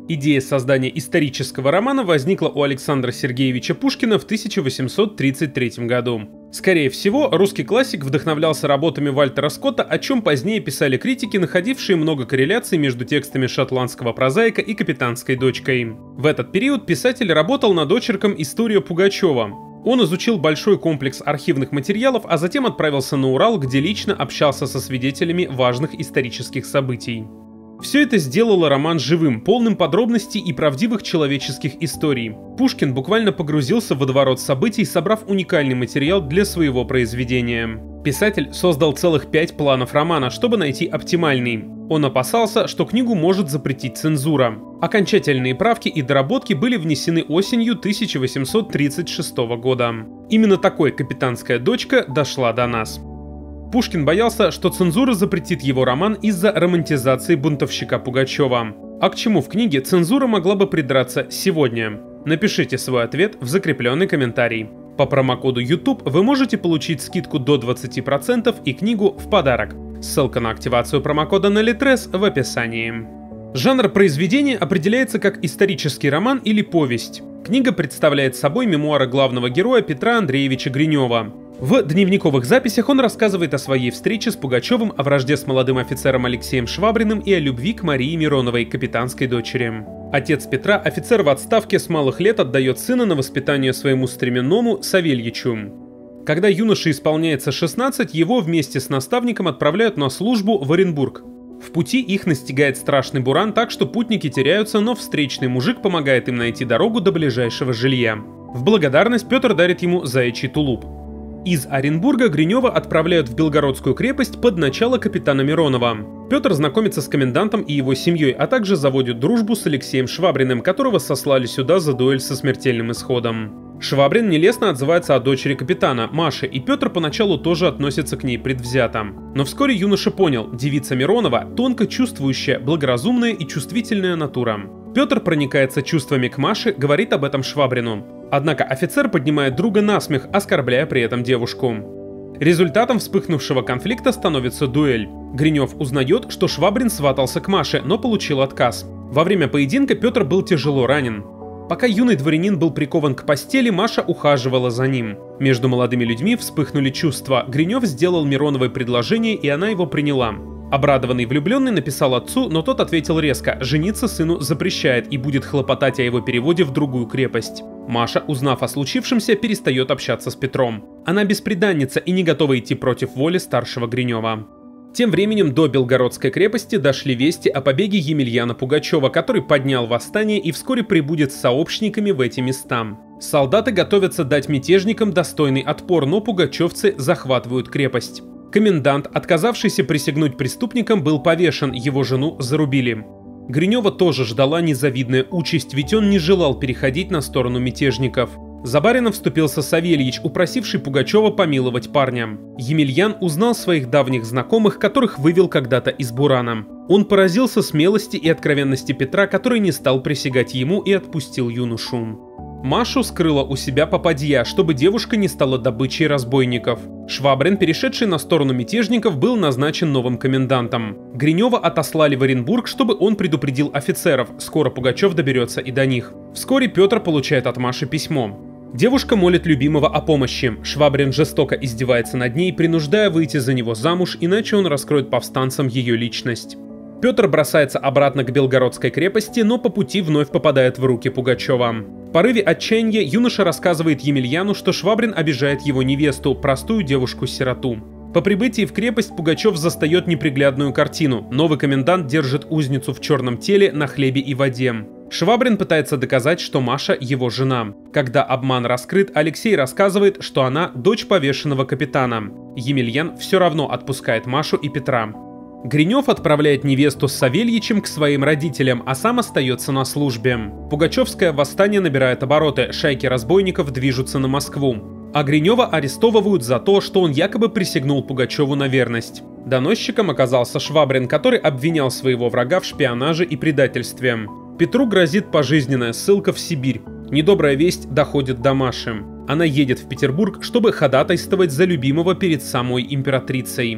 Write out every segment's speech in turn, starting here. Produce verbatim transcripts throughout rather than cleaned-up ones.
Идея создания исторического романа возникла у Александра Сергеевича Пушкина в тысяча восемьсот тридцать третьем году. Скорее всего, русский классик вдохновлялся работами Вальтера Скотта, о чем позднее писали критики, находившие много корреляций между текстами шотландского прозаика и «Капитанской дочкой». В этот период писатель работал над очерком «История Пугачева». Он изучил большой комплекс архивных материалов, а затем отправился на Урал, где лично общался со свидетелями важных исторических событий. Все это сделало роман живым, полным подробностей и правдивых человеческих историй. Пушкин буквально погрузился в водоворот событий, собрав уникальный материал для своего произведения. Писатель создал целых пять планов романа, чтобы найти оптимальный. Он опасался, что книгу может запретить цензура. Окончательные правки и доработки были внесены осенью тысяча восемьсот тридцать шестого года. Именно такой «Капитанская дочка» дошла до нас. Пушкин боялся, что цензура запретит его роман из-за романтизации бунтовщика Пугачева. А к чему в книге цензура могла бы придраться сегодня? Напишите свой ответ в закрепленный комментарий. По промокоду YouTube вы можете получить скидку до двадцати процентов и книгу в подарок. Ссылка на активацию промокода на Литрес в описании. Жанр произведения определяется как исторический роман или повесть. Книга представляет собой мемуары главного героя Петра Андреевича Гринева. В дневниковых записях он рассказывает о своей встрече с Пугачевым, о вражде с молодым офицером Алексеем Швабриным и о любви к Марии Мироновой, капитанской дочери. Отец Петра, офицер в отставке, с малых лет отдает сына на воспитание своему стременному Савельичу. Когда юноше исполняется шестнадцать, его вместе с наставником отправляют на службу в Оренбург. В пути их настигает страшный буран, так что путники теряются, но встречный мужик помогает им найти дорогу до ближайшего жилья. В благодарность Петр дарит ему заячий тулуп. Из Оренбурга Гринева отправляют в Белгородскую крепость под начало капитана Миронова. Петр знакомится с комендантом и его семьей, а также заводит дружбу с Алексеем Швабриным, которого сослали сюда за дуэль со смертельным исходом. Швабрин нелестно отзывается о дочери капитана, Маше, и Петр поначалу тоже относится к ней предвзято. Но вскоре юноша понял, девица Миронова – тонко чувствующая, благоразумная и чувствительная натура. Петр проникается чувствами к Маше, говорит об этом Швабрину. Однако офицер поднимает друга на смех, оскорбляя при этом девушку. Результатом вспыхнувшего конфликта становится дуэль. Гринев узнает, что Швабрин сватался к Маше, но получил отказ. Во время поединка Петр был тяжело ранен. Пока юный дворянин был прикован к постели, Маша ухаживала за ним. Между молодыми людьми вспыхнули чувства. Гринев сделал Мироновой предложение, и она его приняла. Обрадованный влюбленный написал отцу, но тот ответил резко: жениться сыну запрещает и будет хлопотать о его переводе в другую крепость. Маша, узнав о случившемся, перестает общаться с Петром. Она бесприданница и не готова идти против воли старшего Гринева. Тем временем до Белгородской крепости дошли вести о побеге Емельяна Пугачева, который поднял восстание и вскоре прибудет с сообщниками в эти места. Солдаты готовятся дать мятежникам достойный отпор, но пугачевцы захватывают крепость. Комендант, отказавшийся присягнуть преступникам, был повешен, его жену зарубили. Гринева тоже ждала незавидная участь, ведь он не желал переходить на сторону мятежников. За барина вступился Савельич, упросивший Пугачева помиловать парня. Емельян узнал своих давних знакомых, которых вывел когда-то из бурана. Он поразился смелости и откровенности Петра, который не стал присягать ему и отпустил юношу. Машу скрыла у себя попадья, чтобы девушка не стала добычей разбойников. Швабрин, перешедший на сторону мятежников, был назначен новым комендантом. Гринева отослали в Оренбург, чтобы он предупредил офицеров, скоро Пугачев доберется и до них. Вскоре Петр получает от Маши письмо. Девушка молит любимого о помощи. Швабрин жестоко издевается над ней, принуждая выйти за него замуж, иначе он раскроет повстанцам ее личность. Петр бросается обратно к Белгородской крепости, но по пути вновь попадает в руки Пугачева. В порыве отчаяния юноша рассказывает Емельяну, что Швабрин обижает его невесту, простую девушку-сироту. По прибытии в крепость Пугачев застает неприглядную картину. Новый комендант держит узницу в черном теле на хлебе и воде. Швабрин пытается доказать, что Маша его жена. Когда обман раскрыт, Алексей рассказывает, что она дочь повешенного капитана. Емельян все равно отпускает Машу и Петра. Гринев отправляет невесту с Савельичем к своим родителям, а сам остается на службе. Пугачевское восстание набирает обороты, шайки разбойников движутся на Москву. А Гринева арестовывают за то, что он якобы присягнул Пугачеву на верность. Доносчиком оказался Швабрин, который обвинял своего врага в шпионаже и предательстве. Петру грозит пожизненная ссылка в Сибирь. Недобрая весть доходит до Маши. Она едет в Петербург, чтобы ходатайствовать за любимого перед самой императрицей.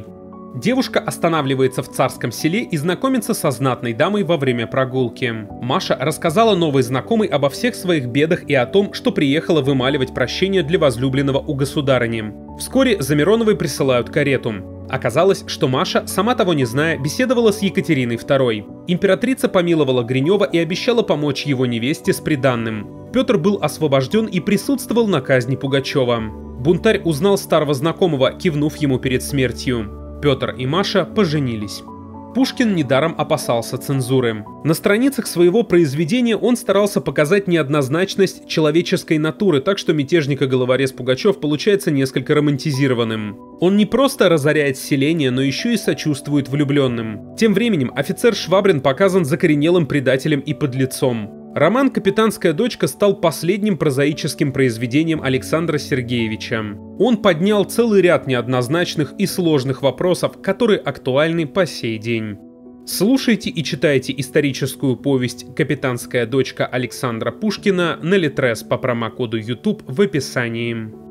Девушка останавливается в Царском Селе и знакомится со знатной дамой во время прогулки. Маша рассказала новой знакомой обо всех своих бедах и о том, что приехала вымаливать прощение для возлюбленного у государыни. Вскоре за Мироновой присылают карету. Оказалось, что Маша, сама того не зная, беседовала с Екатериной второй. Императрица помиловала Гринева и обещала помочь его невесте с приданным. Петр был освобожден и присутствовал на казни Пугачева. Бунтарь узнал старого знакомого, кивнув ему перед смертью. Петр и Маша поженились. Пушкин недаром опасался цензуры. На страницах своего произведения он старался показать неоднозначность человеческой натуры, так что мятежник-головорез Пугачев получается несколько романтизированным. Он не просто разоряет селение, но еще и сочувствует влюбленным. Тем временем офицер Швабрин показан закоренелым предателем и подлецом. Роман «Капитанская дочка» стал последним прозаическим произведением Александра Сергеевича. Он поднял целый ряд неоднозначных и сложных вопросов, которые актуальны по сей день. Слушайте и читайте историческую повесть «Капитанская дочка» Александра Пушкина на Литрес по промокоду YouTube в описании.